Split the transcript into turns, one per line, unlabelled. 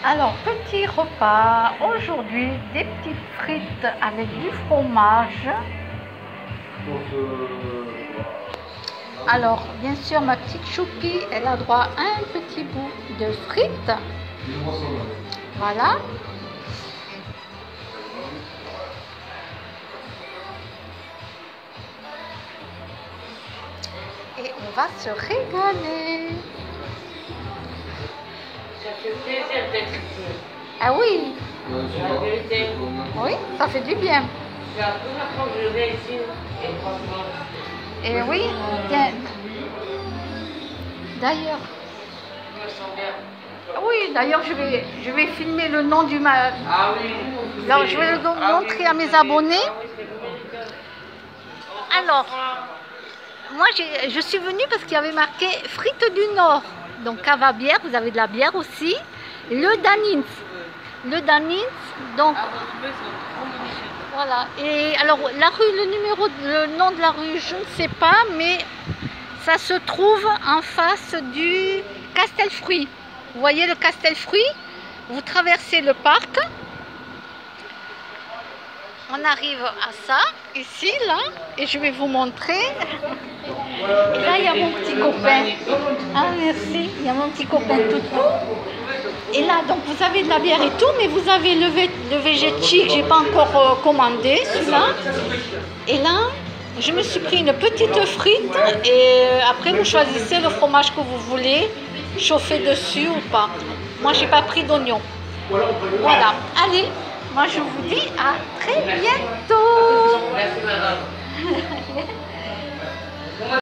Alors, petit repas. Aujourd'hui, des petites frites avec du fromage. Alors, bien sûr, ma petite Choupi, elle a droit à un petit bout de frites. Voilà. Et on va se régaler.
Ça fait plaisir d'être ici.
Ah oui,
La vérité.
oui, ça fait du bien.
C'est la première fois que je viens ici et franchement,
Et oui, bien. D'ailleurs,
je me sens bien.
oui, d'ailleurs, je vais filmer le nom du
Ah oui.
Alors, je vais le montrer à mes abonnés. Alors, moi, je suis venue parce qu'il y avait marqué frites du Nord. Donc, cave à bière, vous avez de la bière aussi. Le Danins. Le Danins, donc, voilà. Et alors, la rue, le nom de la rue, je ne sais pas, mais ça se trouve en face du Castelfruit. Vous voyez le Castelfruit? Vous traversez le parc. On arrive à ça, ici, là, et je vais vous montrer. Et là, il y a mon petit copain. Ah, merci. Il y a mon petit copain Toutou. Et là, donc, vous avez de la bière et tout, mais vous avez le végétique, je n'ai pas encore commandé, celui-là. Et là, je me suis pris une petite frite, et après, vous choisissez le fromage que vous voulez, chauffer dessus ou pas. Moi, je n'ai pas pris d'oignon. Voilà. Allez. Moi, je vous dis à très bientôt.
Merci madame.